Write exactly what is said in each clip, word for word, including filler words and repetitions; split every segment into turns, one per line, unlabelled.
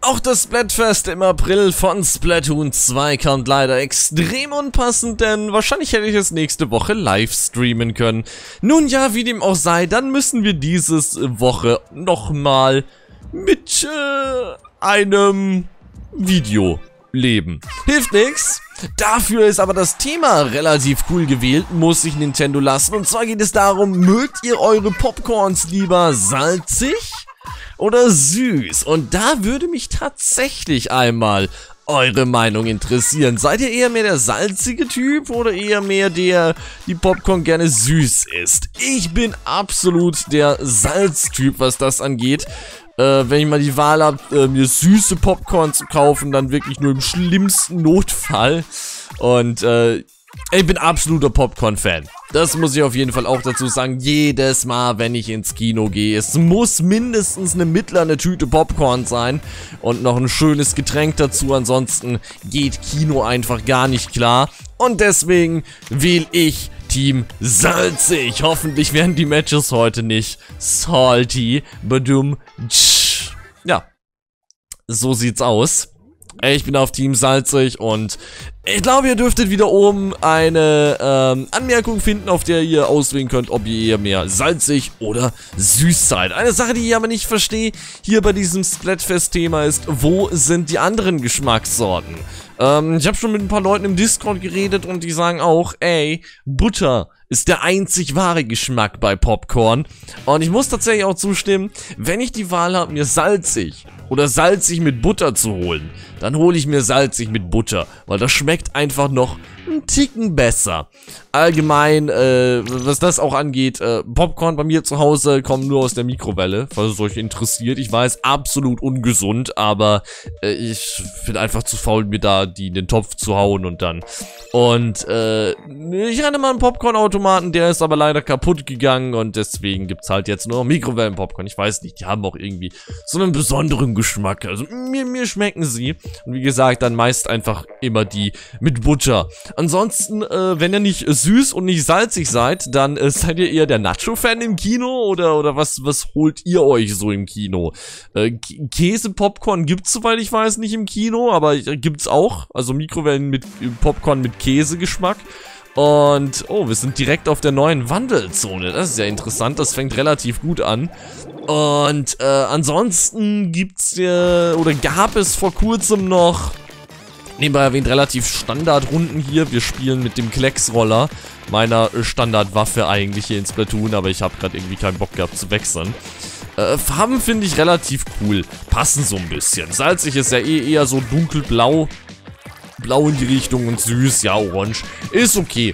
Auch das Splatfest im April von Splatoon zwei kommt leider extrem unpassend, denn wahrscheinlich hätte ich es nächste Woche live streamen können. Nun ja, wie dem auch sei, dann müssen wir dieses Woche nochmal mit äh, einem Video leben. Hilft nix. Dafür ist aber das Thema relativ cool gewählt, muss sich Nintendo lassen. Und zwar geht es darum, mögt ihr eure Popcorns lieber salzig oder süß? Und da würde mich tatsächlich einmal eure Meinung interessieren. Seid ihr eher mehr der salzige Typ oder eher mehr der, die Popcorn gerne süß isst? Ich bin absolut der Salztyp, was das angeht. Äh, wenn ich mal die Wahl habe, äh, mir süße Popcorn zu kaufen, dann wirklich nur im schlimmsten Notfall. Und äh, ich bin absoluter Popcorn-Fan. Das muss ich auf jeden Fall auch dazu sagen. Jedes Mal, wenn ich ins Kino gehe, es muss mindestens eine mittlere Tüte Popcorn sein und noch ein schönes Getränk dazu. Ansonsten geht Kino einfach gar nicht klar. Und deswegen wähle ich Team salzig. Hoffentlich werden die Matches heute nicht salty. Badum. Ja, so sieht's aus. Ich bin auf Team salzig und ich glaube, ihr dürftet wieder oben eine ähm, Anmerkung finden, auf der ihr auswählen könnt, ob ihr eher mehr salzig oder süß seid. Eine Sache, die ich aber nicht verstehe, hier bei diesem Splatfest-Thema ist, wo sind die anderen Geschmackssorten? Ähm, ich habe schon mit ein paar Leuten im Discord geredet und die sagen auch, ey, Butter ist der einzig wahre Geschmack bei Popcorn. Und ich muss tatsächlich auch zustimmen, wenn ich die Wahl habe, mir salzig oder salzig mit Butter zu holen, dann hole ich mir salzig mit Butter, weil das schmeckt einfach noch einen Ticken besser. Allgemein, äh, was das auch angeht, äh, Popcorn bei mir zu Hause kommt nur aus der Mikrowelle, falls es euch interessiert. Ich weiß, absolut ungesund, aber äh, ich bin einfach zu faul, mir da die in den Topf zu hauen und dann. Und äh, ich hatte mal einen Popcorn-Automaten, der ist aber leider kaputt gegangen und deswegen gibt's halt jetzt nur noch Mikrowellen-Popcorn. Ich weiß nicht, die haben auch irgendwie so einen besonderen Geschmack. Also mir, mir schmecken sie. Und wie gesagt, dann meist einfach immer die mit Butter. Ansonsten, äh, wenn ihr nicht süß und nicht salzig seid, dann äh, seid ihr eher der Nacho-Fan im Kino oder oder was was holt ihr euch so im Kino? Äh, Käse-Popcorn gibt's, soweit ich weiß, nicht im Kino, aber äh, gibt's auch. Also Mikrowellen mit äh, Popcorn mit Käsegeschmack. Und, oh, wir sind direkt auf der neuen Wandelzone. Das ist ja interessant, das fängt relativ gut an. Und, äh, ansonsten gibt's, äh, oder gab es vor kurzem noch, nebenbei erwähnt, relativ Standardrunden hier. Wir spielen mit dem Klecksroller, meiner Standardwaffe eigentlich hier in Splatoon, aber ich habe gerade irgendwie keinen Bock gehabt zu wechseln. Äh, Farben finde ich relativ cool, passen so ein bisschen. Salzig ist ja eh eher so dunkelblau. Blau in die Richtung und süß, ja, orange. Ist okay.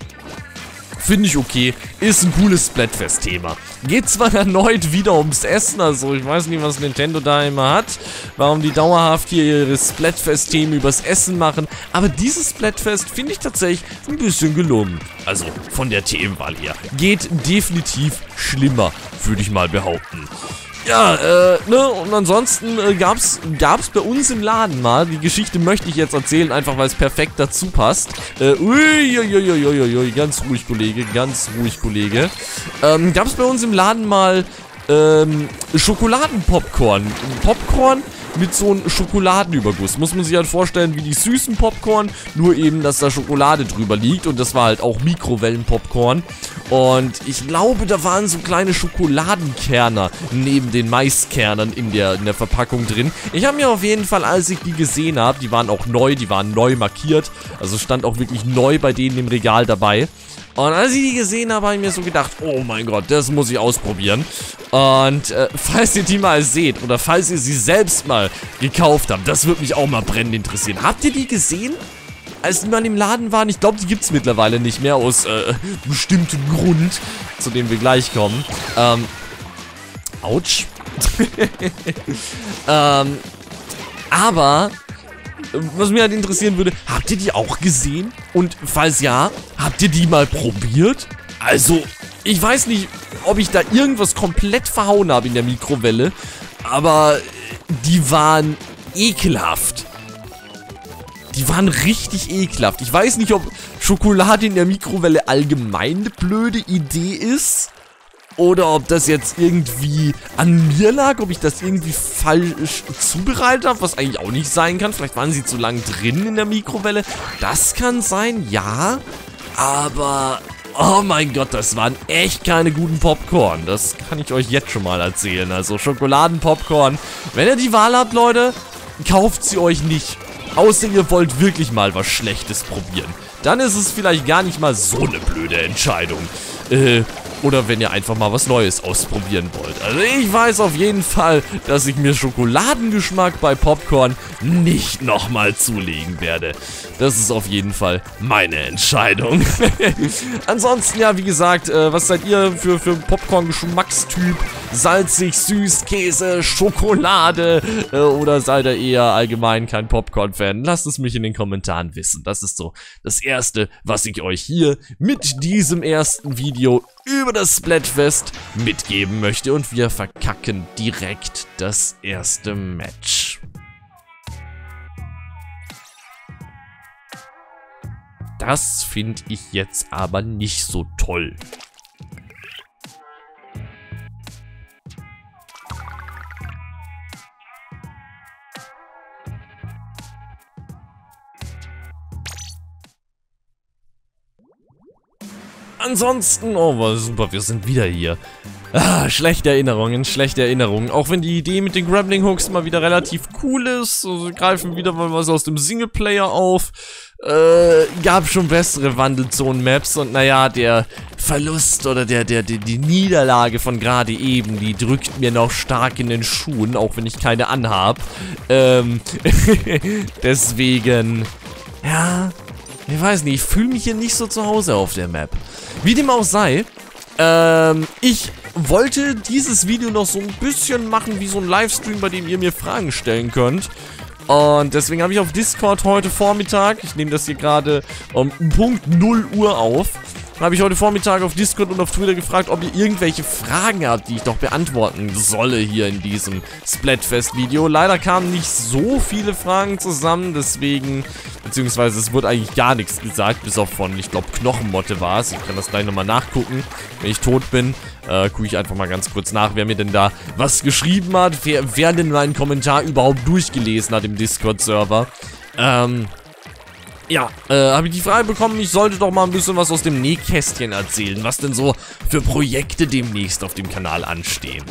Finde ich okay. Ist ein cooles Splatfest-Thema. Geht zwar erneut wieder ums Essen, also ich weiß nicht, was Nintendo da immer hat, warum die dauerhaft hier ihre Splatfest-Themen übers Essen machen, aber dieses Splatfest finde ich tatsächlich ein bisschen gelungen. Also von der Themenwahl her. Geht definitiv schlimmer, würde ich mal behaupten. Ja, äh, ne, und ansonsten äh, gab's, gab's bei uns im Laden mal, die Geschichte möchte ich jetzt erzählen, einfach weil es perfekt dazu passt. Äh, uiuiuiuiui, ganz ruhig, Kollege, ganz ruhig, Kollege. Ähm, gab's bei uns im Laden mal, ähm, Schokoladenpopcorn. Popcorn mit so einem Schokoladenüberguss. Muss man sich halt vorstellen, wie die süßen Popcorn, nur eben, dass da Schokolade drüber liegt. Und das war halt auch Mikrowellenpopcorn. Und ich glaube, da waren so kleine Schokoladenkerner neben den Maiskernern in der, in der Verpackung drin. Ich habe mir auf jeden Fall, als ich die gesehen habe, die waren auch neu, die waren neu markiert. Also stand auch wirklich neu bei denen im Regal dabei. Und als ich die gesehen habe, habe ich mir so gedacht, oh mein Gott, das muss ich ausprobieren. Und äh, falls ihr die mal seht oder falls ihr sie selbst mal gekauft habt, das würde mich auch mal brennend interessieren. Habt ihr die gesehen, als die mal im Laden waren? Ich glaube, die gibt es mittlerweile nicht mehr aus äh, bestimmtem Grund, zu dem wir gleich kommen. Ähm, ouch. ähm, aber was mich halt interessieren würde, habt ihr die auch gesehen? Und falls ja, habt ihr die mal probiert? Also, ich weiß nicht, ob ich da irgendwas komplett verhauen habe in der Mikrowelle, aber die waren ekelhaft. Die waren richtig ekelhaft. Ich weiß nicht, ob Schokolade in der Mikrowelle allgemein eine blöde Idee ist. oder ob das jetzt irgendwie an mir lag, ob ich das irgendwie falsch zubereitet habe, was eigentlich auch nicht sein kann. Vielleicht waren sie zu lang drin in der Mikrowelle. Das kann sein, ja. Aber, oh mein Gott, das waren echt keine guten Popcorn. Das kann ich euch jetzt schon mal erzählen. Also Schokoladenpopcorn. Wenn ihr die Wahl habt, Leute, kauft sie euch nicht. Außer ihr wollt wirklich mal was Schlechtes probieren. Dann ist es vielleicht gar nicht mal so eine blöde Entscheidung. Äh... Oder wenn ihr einfach mal was Neues ausprobieren wollt. Also ich weiß auf jeden Fall, dass ich mir Schokoladengeschmack bei Popcorn nicht nochmal zulegen werde. Das ist auf jeden Fall meine Entscheidung. Ansonsten, ja, wie gesagt, äh, was seid ihr für, für Popcorn-Geschmackstyp? Salzig, süß, Käse, Schokolade? Äh, oder seid ihr eher allgemein kein Popcorn-Fan? Lasst es mich in den Kommentaren wissen. Das ist so das Erste, was ich euch hier mit diesem ersten Video über das Splatfest mitgeben möchte. Und wir verkacken direkt das erste Match. Das finde ich jetzt aber nicht so toll. Ansonsten, oh, war super, wir sind wieder hier. Ah, schlechte Erinnerungen, schlechte Erinnerungen. Auch wenn die Idee mit den Grappling Hooks mal wieder relativ cool ist. Also, wir greifen wieder mal was aus dem Singleplayer auf. Äh, gab schon bessere Wandelzonen-Maps und naja, der Verlust oder der, der, der, die Niederlage von gerade eben, die drückt mir noch stark in den Schuhen, auch wenn ich keine anhab. Ähm, deswegen, ja, ich weiß nicht, ich fühle mich hier nicht so zu Hause auf der Map. Wie dem auch sei, ähm, ich wollte dieses Video noch so ein bisschen machen wie so ein Livestream, bei dem ihr mir Fragen stellen könnt. Und deswegen habe ich auf Discord heute Vormittag, ich nehme das hier gerade um Punkt null Uhr auf, habe ich heute Vormittag auf Discord und auf Twitter gefragt, ob ihr irgendwelche Fragen habt, die ich doch beantworten solle hier in diesem Splatfest-Video. Leider kamen nicht so viele Fragen zusammen, deswegen, beziehungsweise es wurde eigentlich gar nichts gesagt, bis auf von, ich glaube, Knochenmotte war es. Ich kann das gleich nochmal nachgucken, wenn ich tot bin. Äh, gucke ich einfach mal ganz kurz nach, wer mir denn da was geschrieben hat, wer, wer denn meinen Kommentar überhaupt durchgelesen hat im Discord-Server. Ähm... Ja, äh, habe ich die Frage bekommen, ich sollte doch mal ein bisschen was aus dem Nähkästchen erzählen, was denn so für Projekte demnächst auf dem Kanal anstehen.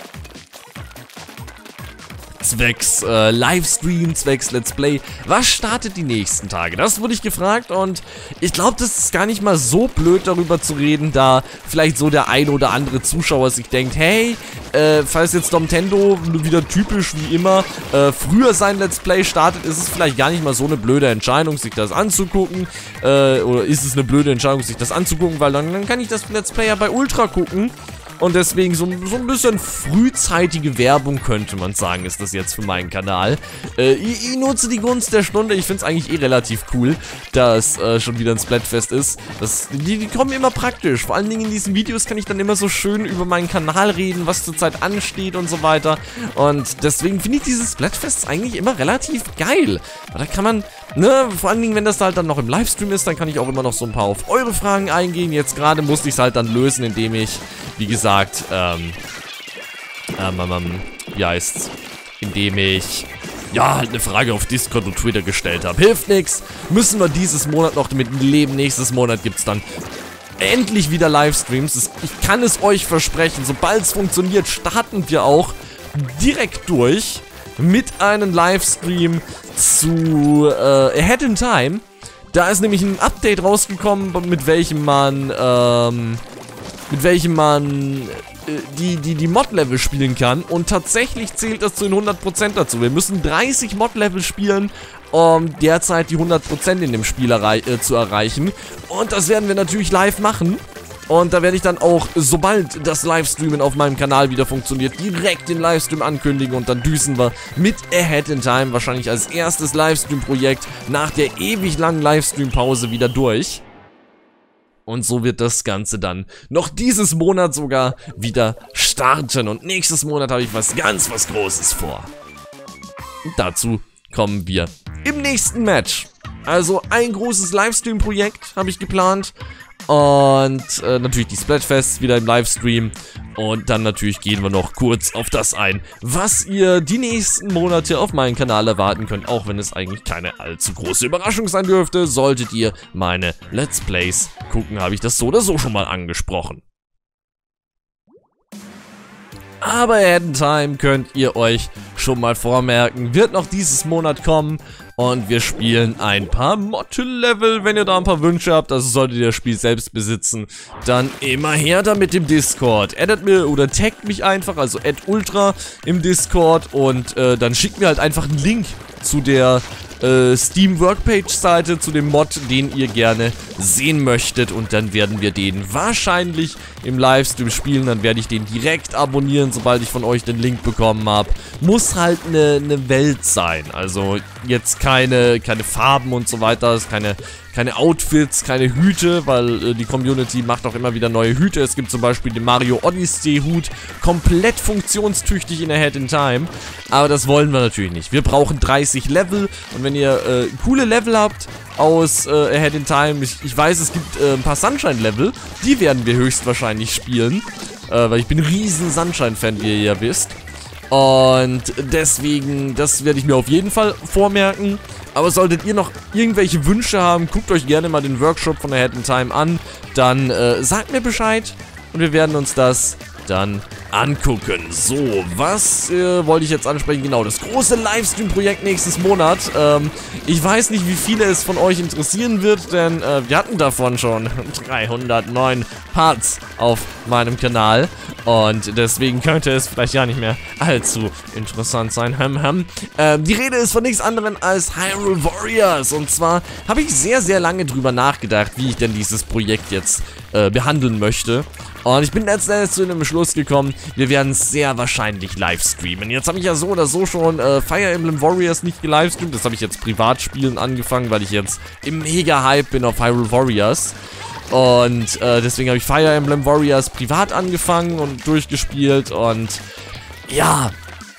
Zwecks äh, Livestream, zwecks Let's Play. Was startet die nächsten Tage? Das wurde ich gefragt und ich glaube, das ist gar nicht mal so blöd, darüber zu reden, da vielleicht so der ein oder andere Zuschauer sich denkt, hey, äh, falls jetzt Domtendo wieder typisch wie immer äh, früher sein Let's Play startet, ist es vielleicht gar nicht mal so eine blöde Entscheidung, sich das anzugucken. Äh, oder ist es eine blöde Entscheidung, sich das anzugucken, weil dann, dann kann ich das Let's Play ja bei Ultra gucken. Und deswegen so, so ein bisschen frühzeitige Werbung, könnte man sagen, ist das jetzt für meinen Kanal. Äh, ich, ich nutze die Gunst der Stunde. Ich finde es eigentlich eh relativ cool, dass äh, schon wieder ein Splatfest ist. Das, die, die kommen immer praktisch. Vor allen Dingen in diesen Videos kann ich dann immer so schön über meinen Kanal reden, was zurzeit ansteht und so weiter. Und deswegen finde ich dieses Splatfest eigentlich immer relativ geil. Da kann man, ne, vor allen Dingen, wenn das halt dann noch im Livestream ist, dann kann ich auch immer noch so ein paar auf eure Fragen eingehen. Jetzt gerade musste ich es halt dann lösen, indem ich, wie gesagt, ähm, ähm, ähm, wie heißt's, indem ich, ja, halt eine Frage auf Discord und Twitter gestellt habe. Hilft nix, müssen wir dieses Monat noch damit leben, nächstes Monat gibt's dann endlich wieder Livestreams. Ich kann es euch versprechen, sobald es funktioniert, starten wir auch direkt durch mit einem Livestream zu äh, Ahead in Time. Da ist nämlich ein Update rausgekommen, mit welchem man, ähm, mit welchem man äh, die, die, die Mod-Level spielen kann. Und tatsächlich zählt das zu den hundert Prozent dazu. Wir müssen dreißig Mod-Level spielen, um derzeit die hundert Prozent in dem Spiel errei äh, zu erreichen. Und das werden wir natürlich live machen. Und da werde ich dann auch, sobald das Livestreamen auf meinem Kanal wieder funktioniert, direkt den Livestream ankündigen und dann düsen wir mit Ahead in Time wahrscheinlich als erstes Livestream-Projekt nach der ewig langen Livestream-Pause wieder durch. Und so wird das Ganze dann noch dieses Monat sogar wieder starten. Und nächstes Monat habe ich was ganz was Großes vor. Und dazu kommen wir im nächsten Match. Also ein großes Livestream-Projekt habe ich geplant. Und äh, natürlich die Splatfests wieder im Livestream. Und dann natürlich gehen wir noch kurz auf das ein, was ihr die nächsten Monate auf meinem Kanal erwarten könnt. Auch wenn es eigentlich keine allzu große Überraschung sein dürfte. Solltet ihr meine Let's Plays gucken, habe ich das so oder so schon mal angesprochen. Aber Ahead in Time könnt ihr euch schon mal vormerken, wird noch dieses Monat kommen und wir spielen ein paar Motte-Level. Wenn ihr da ein paar Wünsche habt, also solltet ihr das Spiel selbst besitzen, dann immer her da mit dem Discord. Addet mir oder taggt mich einfach, also add ultra im Discord und äh, dann schickt mir halt einfach einen Link zu der äh, Steam Workpage Seite, zu dem Mod, den ihr gerne sehen möchtet und dann werden wir den wahrscheinlich im Livestream spielen, dann werde ich den direkt abonnieren, sobald ich von euch den Link bekommen habe. Muss halt eine ne Welt sein, also jetzt keine, keine Farben und so weiter, keine, keine Outfits, keine Hüte, weil äh, die Community macht auch immer wieder neue Hüte. Es gibt zum Beispiel den Mario Odyssey Hut, komplett funktionstüchtig in Ahead in Time, aber das wollen wir natürlich nicht. Wir brauchen dreißig Level und wenn ihr äh, coole Level habt aus äh, Ahead in Time, ich, ich weiß, es gibt äh, ein paar Sunshine-Level, die werden wir höchstwahrscheinlich spielen, äh, weil ich bin ein riesen Sunshine-Fan, wie ihr ja wisst. Und deswegen, das werde ich mir auf jeden Fall vormerken. Aber solltet ihr noch irgendwelche Wünsche haben, guckt euch gerne mal den Workshop von Ahead in Time an. Dann äh, sagt mir Bescheid und wir werden uns das dann angucken. So, was äh, wollte ich jetzt ansprechen? Genau, das große Livestream-Projekt nächstes Monat. Ähm, ich weiß nicht, wie viele es von euch interessieren wird, denn äh, wir hatten davon schon dreihundertneun Parts auf meinem Kanal. Und deswegen könnte es vielleicht ja nicht mehr allzu interessant sein. Hm, hm. Ähm, die Rede ist von nichts anderem als Hyrule Warriors. Und zwar habe ich sehr, sehr lange drüber nachgedacht, wie ich denn dieses Projekt jetzt äh, behandeln möchte. Und ich bin letztendlich zu einem Schluss gekommen, wir werden es sehr wahrscheinlich live streamen. Jetzt habe ich ja so oder so schon äh, Fire Emblem Warriors nicht gelivestreamt. Das habe ich jetzt privat spielen angefangen, weil ich jetzt im Mega-Hype bin auf Hyrule Warriors. Und äh, deswegen habe ich Fire Emblem Warriors privat angefangen und durchgespielt. Und ja,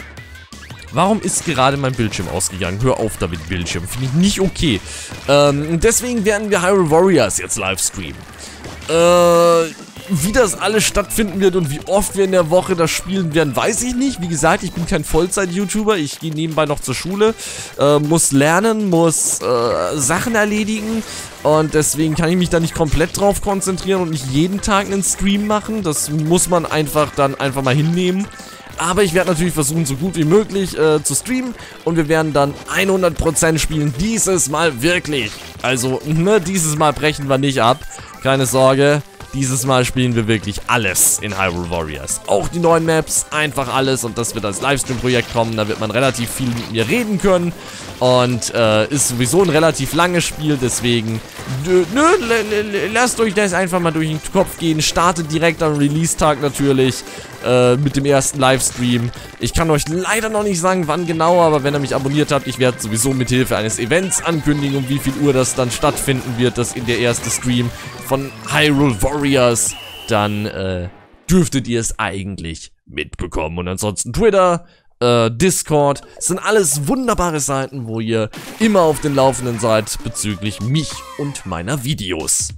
warum ist gerade mein Bildschirm ausgegangen? Hör auf damit, Bildschirm. Finde ich nicht okay. Ähm, deswegen werden wir Hyrule Warriors jetzt live streamen. Äh... Wie das alles stattfinden wird und wie oft wir in der Woche das spielen werden, weiß ich nicht. Wie gesagt, ich bin kein Vollzeit-YouTuber. Ich gehe nebenbei noch zur Schule, äh, muss lernen, muss äh, Sachen erledigen. Und deswegen kann ich mich da nicht komplett drauf konzentrieren und nicht jeden Tag einen Stream machen. Das muss man einfach dann einfach mal hinnehmen. Aber ich werde natürlich versuchen, so gut wie möglich äh, zu streamen. Und wir werden dann hundert Prozent spielen. Dieses Mal wirklich. Also, ne, dieses Mal brechen wir nicht ab. Keine Sorge. Dieses Mal spielen wir wirklich alles in Hyrule Warriors. Auch die neuen Maps, einfach alles. Und das wird als Livestream-Projekt kommen. Da wird man relativ viel mit mir reden können. Und äh, ist sowieso ein relativ langes Spiel. Deswegen, nö, nö, lasst euch das einfach mal durch den Kopf gehen. Startet direkt am Release-Tag natürlich äh, mit dem ersten Livestream. Ich kann euch leider noch nicht sagen, wann genau. Aber wenn ihr mich abonniert habt, ich werde sowieso mit Hilfe eines Events ankündigen, um wie viel Uhr das dann stattfinden wird. Das in der erste Stream von Hyrule Warriors, dann äh, dürftet ihr es eigentlich mitbekommen. Und ansonsten Twitter, äh, Discord, sind alles wunderbare Seiten, wo ihr immer auf den Laufenden seid bezüglich mich und meiner Videos.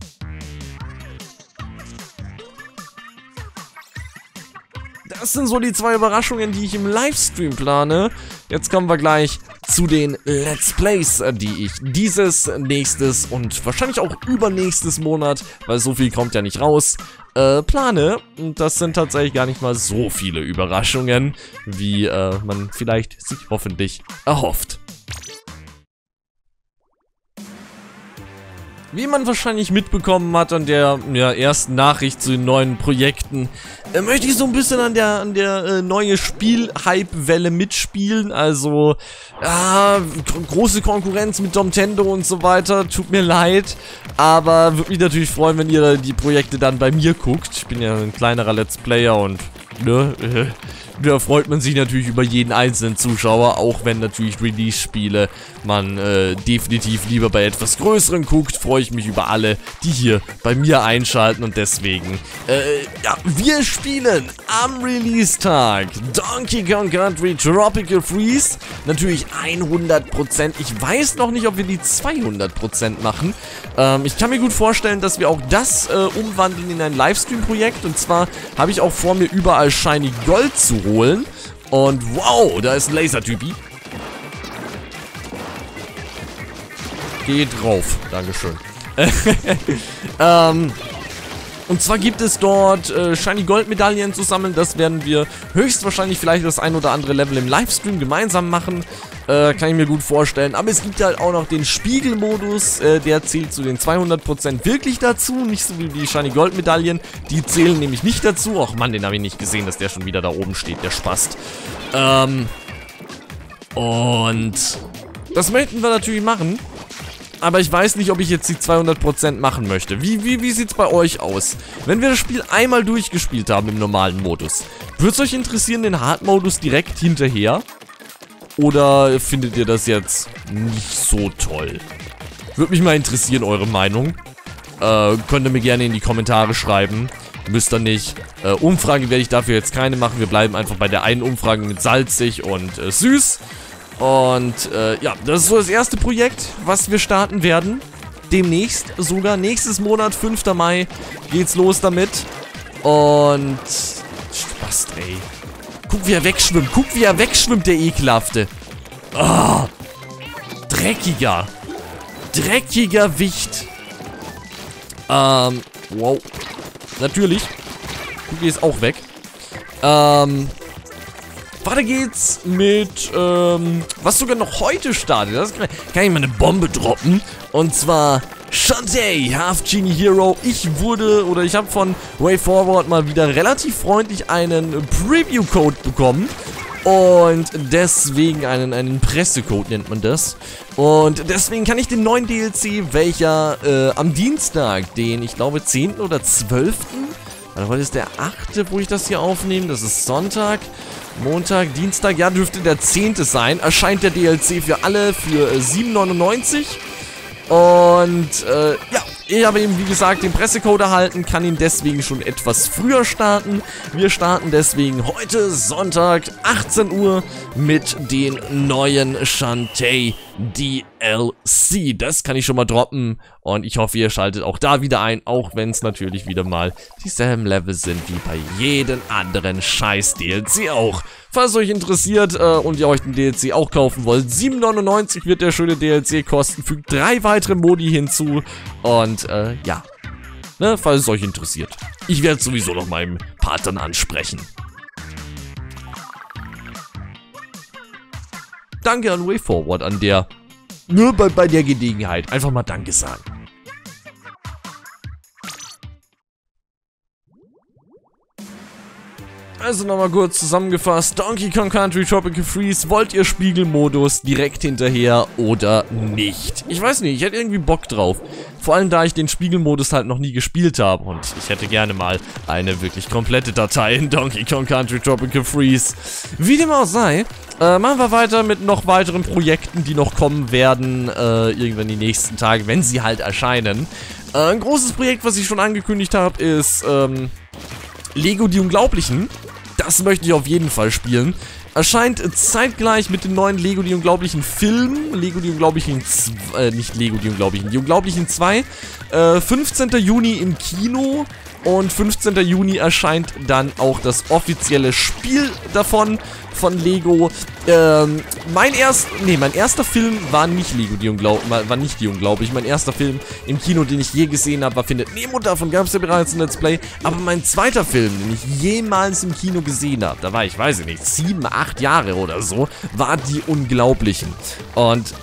Das sind so die zwei Überraschungen, die ich im Livestream plane. Jetzt kommen wir gleich zu den Let's Plays, die ich dieses, nächstes und wahrscheinlich auch übernächstes Monat, weil so viel kommt ja nicht raus, äh, plane. Und das sind tatsächlich gar nicht mal so viele Überraschungen, wie äh, man vielleicht sich hoffentlich erhofft. Wie man wahrscheinlich mitbekommen hat an der ja, ersten Nachricht zu den neuen Projekten, äh, möchte ich so ein bisschen an der an der äh, neue Spiel-Hype-Welle mitspielen. Also, ja, große Konkurrenz mit Nintendo und so weiter, tut mir leid. Aber würde mich natürlich freuen, wenn ihr die Projekte dann bei mir guckt. Ich bin ja ein kleinerer Let's Player und ne, äh, da freut man sich natürlich über jeden einzelnen Zuschauer, auch wenn natürlich Release-Spiele man äh, definitiv lieber bei etwas Größeren guckt, freue ich mich über alle, die hier bei mir einschalten und deswegen, äh, ja, wir spielen am Release-Tag Donkey Kong Country Tropical Freeze, natürlich hundert Prozent, ich weiß noch nicht, ob wir die zweihundert Prozent machen, ähm, ich kann mir gut vorstellen, dass wir auch das äh, umwandeln in ein Livestream-Projekt und zwar habe ich auch vor mir überall Shiny Gold zu holen und wow, da ist ein Laser-Typi. Geh drauf, Dankeschön. ähm, und zwar gibt es dort äh, Shiny Gold Medaillen zu sammeln, das werden wir höchstwahrscheinlich vielleicht das ein oder andere Level im Livestream gemeinsam machen. Äh, kann ich mir gut vorstellen. Aber es gibt halt auch noch den Spiegelmodus, äh, der zählt zu den zweihundert Prozent wirklich dazu. Nicht so wie die Shiny Gold Medaillen. Die zählen nämlich nicht dazu. Ach man, den habe ich nicht gesehen, dass der schon wieder da oben steht, der Spast. Ähm. Und das möchten wir natürlich machen. Aber ich weiß nicht, ob ich jetzt die zweihundert Prozent machen möchte. Wie, wie, wie sieht's bei euch aus? Wenn wir das Spiel einmal durchgespielt haben im normalen Modus, würde es euch interessieren, den Hard-Modus direkt hinterher? Oder findet ihr das jetzt nicht so toll? Würde mich mal interessieren, eure Meinung. Äh, könnt ihr mir gerne in die Kommentare schreiben. Müsst ihr nicht. Äh, Umfrage werde ich dafür jetzt keine machen. Wir bleiben einfach bei der einen Umfrage mit salzig und äh, süß. Und äh, ja, das ist so das erste Projekt, was wir starten werden. Demnächst sogar. Nächstes Monat, fünfter Mai, geht's los damit. Und Spaß, ey. Guck, wie er wegschwimmt. Guck, wie er wegschwimmt, der Ekelhafte. Oh, dreckiger. Dreckiger Wicht. Ähm, wow. Natürlich. Guck, die ist auch weg. Ähm, weiter geht's mit, ähm, was sogar noch heute startet. Das kann, kann ich mal eine Bombe droppen. Und zwar Shantae, Half Genie Hero. Ich wurde, oder ich habe von WayForward mal wieder relativ freundlich einen Preview-Code bekommen. Und deswegen einen, einen Pressecode nennt man das. Und deswegen kann ich den neuen D L C, welcher äh, am Dienstag, den, ich glaube, zehnten oder zwölften Also heute ist der achte, wo ich das hier aufnehme. Das ist Sonntag, Montag, Dienstag. Ja, dürfte der zehnte sein. Erscheint der D L C für alle für äh, sieben neunundneunzig. Und äh, ja, ich habe eben wie gesagt den Pressecode erhalten, kann ihn deswegen schon etwas früher starten. Wir starten deswegen heute Sonntag achtzehn Uhr mit den neuen Shantae D L C. Das kann ich schon mal droppen und ich hoffe, ihr schaltet auch da wieder ein, auch wenn es natürlich wieder mal dieselben Level sind wie bei jedem anderen scheiß D L C auch. Falls euch interessiert äh, und ihr euch den D L C auch kaufen wollt, sieben neunundneunzig wird der schöne D L C kosten, fügt drei weitere Modi hinzu und äh, ja, ne, falls es euch interessiert. Ich werde sowieso noch meinem Part dann ansprechen. Danke an WayForward an der, nur bei, bei der Gelegenheit, einfach mal Danke sagen. Also nochmal kurz zusammengefasst, Donkey Kong Country Tropical Freeze, wollt ihr Spiegelmodus direkt hinterher oder nicht? Ich weiß nicht, ich hätte irgendwie Bock drauf. Vor allem, da ich den Spiegelmodus halt noch nie gespielt habe und ich hätte gerne mal eine wirklich komplette Datei in Donkey Kong Country Tropical Freeze. Wie dem auch sei, äh, machen wir weiter mit noch weiteren Projekten, die noch kommen werden, äh, irgendwann die nächsten Tage, wenn sie halt erscheinen. Äh, ein großes Projekt, was ich schon angekündigt habe, ist, ähm, Lego Die Unglaublichen. Das möchte ich auf jeden Fall spielen. Erscheint zeitgleich mit dem neuen Lego Die Unglaublichen Film. Lego Die Unglaublichen zwei, äh, nicht Lego Die Unglaublichen, Die Unglaublichen zwei. Äh, fünfzehnten Juni im Kino. Und fünfzehnten Juni erscheint dann auch das offizielle Spiel davon, von Lego. Ähm, mein erst, nee, mein erster Film war nicht Lego Die Unglaublichen, war nicht Die Unglaublichen. Mein erster Film im Kino, den ich je gesehen habe, war Findet Nemo. Davon gab es ja bereits ein Let's Play. Aber mein zweiter Film, den ich jemals im Kino gesehen habe, da war ich, weiß ich nicht, sieben, acht Jahre oder so, war Die Unglaublichen. Und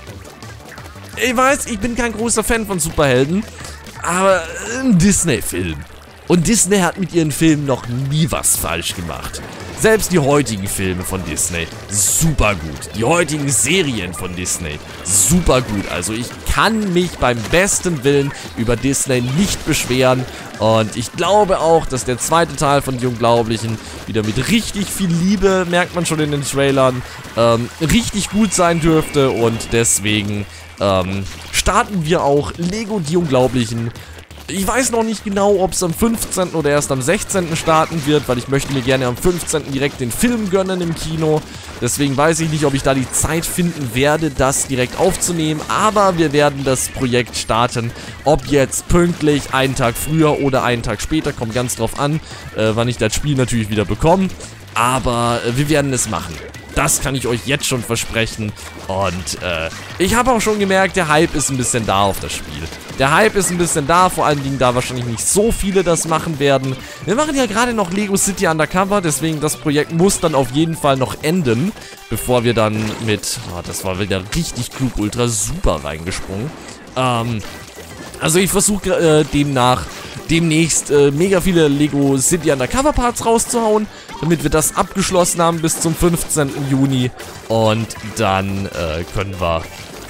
ich weiß, ich bin kein großer Fan von Superhelden, aber ein Disney-Film. Und Disney hat mit ihren Filmen noch nie was falsch gemacht. Selbst die heutigen Filme von Disney, super gut. Die heutigen Serien von Disney, super gut. Also ich kann mich beim besten Willen über Disney nicht beschweren. Und ich glaube auch, dass der zweite Teil von Die Unglaublichen wieder mit richtig viel Liebe, merkt man schon in den Trailern, ähm, richtig gut sein dürfte. Und deswegen ähm, starten wir auch Lego Die Unglaublichen. Ich weiß noch nicht genau, ob es am fünfzehnten oder erst am sechzehnten starten wird, weil ich möchte mir gerne am fünfzehnten direkt den Film gönnen im Kino. Deswegen weiß ich nicht, ob ich da die Zeit finden werde, das direkt aufzunehmen. Aber wir werden das Projekt starten. Ob jetzt pünktlich, einen Tag früher oder einen Tag später, kommt ganz drauf an, äh, wann ich das Spiel natürlich wieder bekomme. Aber äh, wir werden es machen. Das kann ich euch jetzt schon versprechen. Und äh, ich habe auch schon gemerkt, der Hype ist ein bisschen da auf das Spiel. Der Hype ist ein bisschen da, vor allen Dingen, da wahrscheinlich nicht so viele das machen werden. Wir machen ja gerade noch Lego City Undercover, deswegen das Projekt muss dann auf jeden Fall noch enden, bevor wir dann mit, oh, das war wieder richtig klug, ultra super reingesprungen. Ähm, also ich versuche äh, demnach demnächst äh, mega viele Lego City Undercover Parts rauszuhauen, damit wir das abgeschlossen haben bis zum fünfzehnten Juni. Und dann äh, können wir,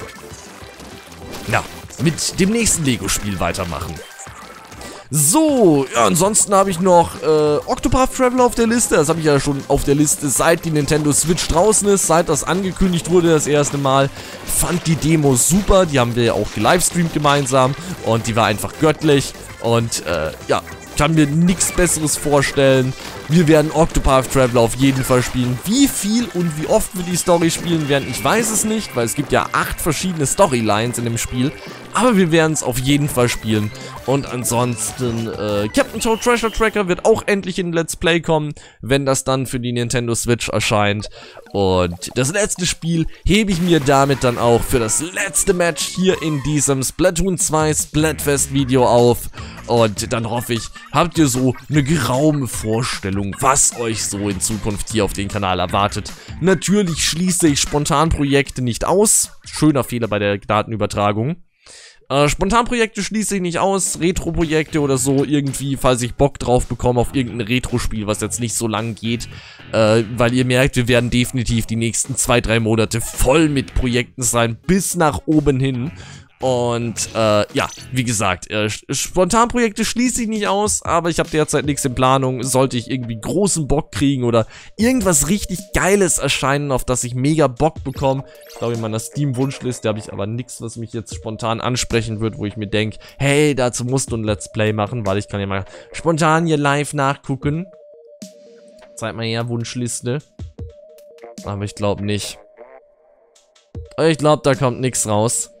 ja, mit dem nächsten Lego-Spiel weitermachen. So, ja, ansonsten habe ich noch äh, Octopath Traveler auf der Liste. Das habe ich ja schon auf der Liste, seit die Nintendo Switch draußen ist, seit das angekündigt wurde das erste Mal. Fand die Demo super, die haben wir ja auch gelivestreamt gemeinsam und die war einfach göttlich. Und äh, ja, kann mir nichts Besseres vorstellen. Wir werden Octopath Traveler auf jeden Fall spielen. Wie viel und wie oft wir die Story spielen werden, ich weiß es nicht, weil es gibt ja acht verschiedene Storylines in dem Spiel. Aber wir werden es auf jeden Fall spielen. Und ansonsten, äh, Captain Toad Treasure Tracker wird auch endlich in Let's Play kommen, wenn das dann für die Nintendo Switch erscheint. Und das letzte Spiel hebe ich mir damit dann auch für das letzte Match hier in diesem Splatoon zwei Splatfest Video auf. Und dann hoffe ich, habt ihr so eine geraume Vorstellung, was euch so in Zukunft hier auf den Kanal erwartet. Natürlich schließe ich Spontanprojekte nicht aus. Schöner Fehler bei der Datenübertragung. Äh, Spontanprojekte schließe ich nicht aus, Retro-Projekte oder so irgendwie, falls ich Bock drauf bekomme auf irgendein Retro-Spiel, was jetzt nicht so lang geht, äh, weil ihr merkt, wir werden definitiv die nächsten zwei, drei Monate voll mit Projekten sein, bis nach oben hin. Und, äh, ja, wie gesagt, äh, Spontanprojekte schließe ich nicht aus, aber ich habe derzeit nichts in Planung. Sollte ich irgendwie großen Bock kriegen oder irgendwas richtig Geiles erscheinen, auf das ich mega Bock bekomme. Ich glaube, in meiner Steam-Wunschliste habe ich aber nichts, was mich jetzt spontan ansprechen wird, wo ich mir denke, hey, dazu musst du ein Let's Play machen, weil ich kann ja mal spontan hier live nachgucken. Zeig mal her, Wunschliste. Aber ich glaube nicht. Ich glaube, da kommt nichts raus.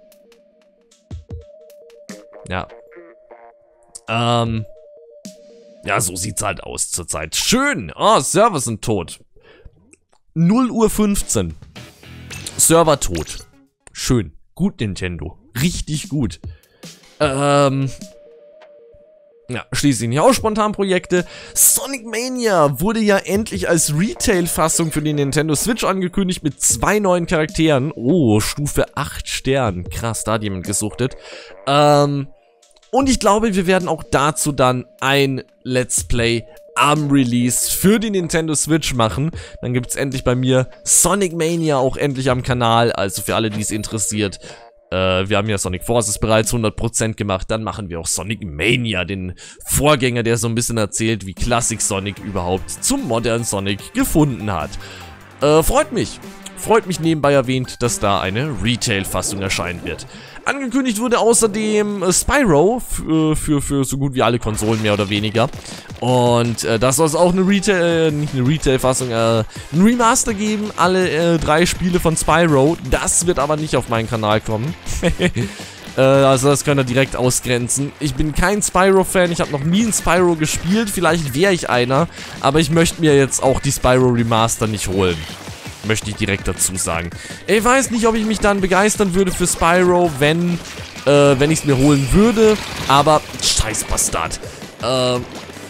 Ja. Ähm. Ja, so sieht's halt aus zurzeit. Schön. Oh, Server sind tot. null Uhr fünfzehn. Server tot. Schön. Gut, Nintendo. Richtig gut. Ähm. Ja, schließlich nicht auch Spontanprojekte. Sonic Mania wurde ja endlich als Retail-Fassung für die Nintendo Switch angekündigt mit zwei neuen Charakteren. Oh, Stufe acht Stern. Krass, da hat jemand gesuchtet. Ähm, und ich glaube, wir werden auch dazu dann ein Let's Play am Release für die Nintendo Switch machen. Dann gibt's endlich bei mir Sonic Mania auch endlich am Kanal. Also für alle, die es interessiert. Äh, wir haben ja Sonic Forces bereits hundert Prozent gemacht, dann machen wir auch Sonic Mania, den Vorgänger, der so ein bisschen erzählt, wie Classic Sonic überhaupt zum modernen Sonic gefunden hat. Äh, freut mich. Freut mich nebenbei erwähnt, dass da eine Retail-Fassung erscheinen wird. Angekündigt wurde außerdem äh, Spyro für, für, für so gut wie alle Konsolen mehr oder weniger. Und äh, das soll es auch eine Retail, äh, nicht eine Retail-Fassung, äh, ein Remaster geben. Alle äh, drei Spiele von Spyro. Das wird aber nicht auf meinen Kanal kommen. äh, also das könnt ihr direkt ausgrenzen. Ich bin kein Spyro-Fan. Ich habe noch nie ein Spyro gespielt. Vielleicht wäre ich einer. Aber ich möchte mir jetzt auch die Spyro Remaster nicht holen. Möchte ich direkt dazu sagen. Ich weiß nicht, ob ich mich dann begeistern würde für Spyro, wenn, äh, wenn ich es mir holen würde. Aber, scheiß Bastard. Äh,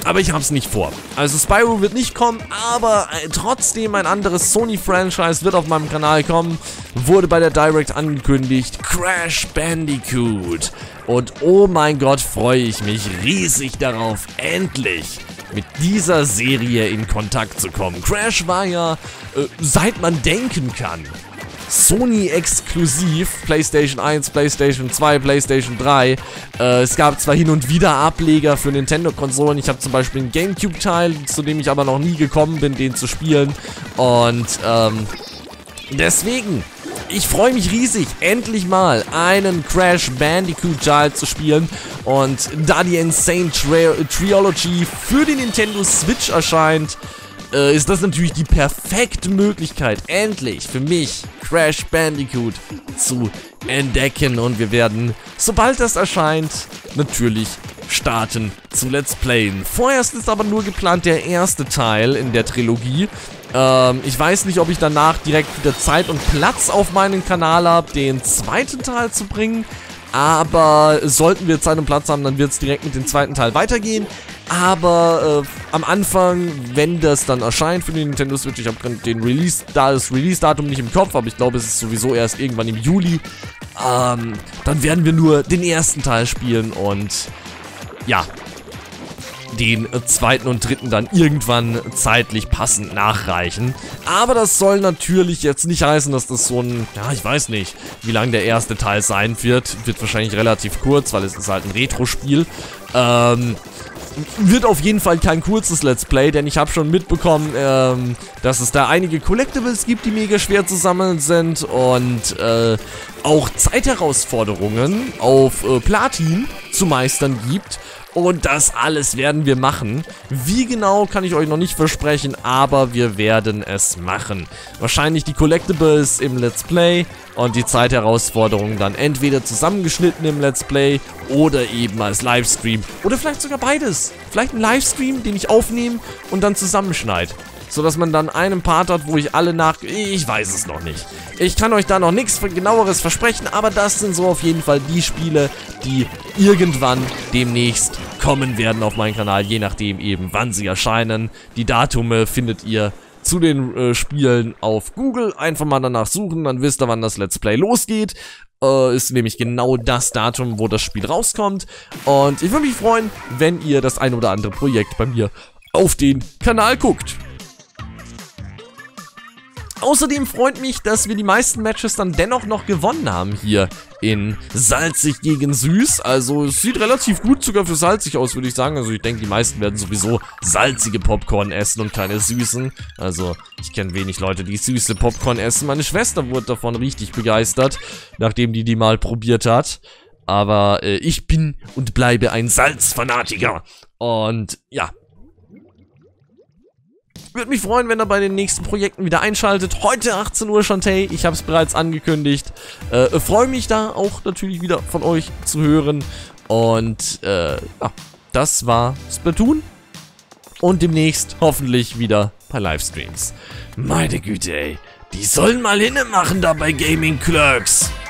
Aber ich hab's nicht vor. Also Spyro wird nicht kommen, aber äh, trotzdem ein anderes Sony-Franchise wird auf meinem Kanal kommen. Wurde bei der Direct angekündigt. Crash Bandicoot. Und oh mein Gott, freue ich mich riesig darauf, endlich mit dieser Serie in Kontakt zu kommen. Crash war ja, äh, seit man denken kann, Sony-exklusiv, PlayStation eins, PlayStation zwei, PlayStation drei. Äh, es gab zwar hin und wieder Ableger für Nintendo-Konsolen. Ich habe zum Beispiel einen GameCube-Teil, zu dem ich aber noch nie gekommen bin, den zu spielen. Und ähm, deswegen, ich freue mich riesig, endlich mal einen Crash Bandicoot-Teil zu spielen. Und da die Insane Tri Trilogy für die Nintendo Switch erscheint, äh, ist das natürlich die perfekte Möglichkeit, endlich für mich Crash Bandicoot zu entdecken. Und wir werden, sobald das erscheint, natürlich starten zu Let's Playen. Vorerst ist aber nur geplant der erste Teil in der Trilogie. Ähm, ich weiß nicht, ob ich danach direkt wieder Zeit und Platz auf meinen Kanal habe, den zweiten Teil zu bringen. Aber sollten wir Zeit und Platz haben, dann wird es direkt mit dem zweiten Teil weitergehen. Aber äh, am Anfang, wenn das dann erscheint für die Nintendo Switch, ich habe den Release, da das Release-Datum nicht im Kopf, aber ich glaube, es ist sowieso erst irgendwann im Juli, ähm, dann werden wir nur den ersten Teil spielen und ja, den zweiten und dritten dann irgendwann zeitlich passend nachreichen. Aber das soll natürlich jetzt nicht heißen, dass das so ein, ja, ich weiß nicht, wie lang der erste Teil sein wird. Wird wahrscheinlich relativ kurz, weil es ist halt ein Retro-Spiel. Ähm, wird auf jeden Fall kein kurzes Let's Play, denn ich habe schon mitbekommen, ähm, dass es da einige Collectibles gibt, die mega schwer zu sammeln sind und äh, auch Zeitherausforderungen auf äh, Platin zu meistern gibt. Und das alles werden wir machen. Wie genau, kann ich euch noch nicht versprechen, aber wir werden es machen. Wahrscheinlich die Collectibles im Let's Play und die Zeitherausforderungen dann entweder zusammengeschnitten im Let's Play oder eben als Livestream. Oder vielleicht sogar beides. Vielleicht ein Livestream, den ich aufnehme und dann zusammenschneide. Sodass man dann einen Part hat, wo ich alle nach... Ich weiß es noch nicht. Ich kann euch da noch nichts genaueres versprechen, aber das sind so auf jeden Fall die Spiele, die irgendwann demnächst kommen werden auf meinen Kanal, je nachdem eben, wann sie erscheinen. Die Datume findet ihr zu den äh, Spielen auf Google. Einfach mal danach suchen, dann wisst ihr, wann das Let's Play losgeht. Äh, ist nämlich genau das Datum, wo das Spiel rauskommt. Und ich würde mich freuen, wenn ihr das ein oder andere Projekt bei mir auf den Kanal guckt. Außerdem freut mich, dass wir die meisten Matches dann dennoch noch gewonnen haben hier in Salzig gegen Süß. Also es sieht relativ gut sogar für salzig aus, würde ich sagen. Also ich denke, die meisten werden sowieso salzige Popcorn essen und keine süßen. Also ich kenne wenig Leute, die süße Popcorn essen. Meine Schwester wurde davon richtig begeistert, nachdem die die mal probiert hat. Aber äh, ich bin und bleibe ein Salzfanatiker. Und ja. Würde mich freuen, wenn ihr bei den nächsten Projekten wieder einschaltet. Heute achtzehn Uhr Shantae, ich habe es bereits angekündigt. Äh, freue mich da auch natürlich wieder von euch zu hören. Und äh, ja, das war Splatoon. Und demnächst hoffentlich wieder bei Livestreams. Meine Güte, ey. Die sollen mal hinne machen da bei Gaming Clerks.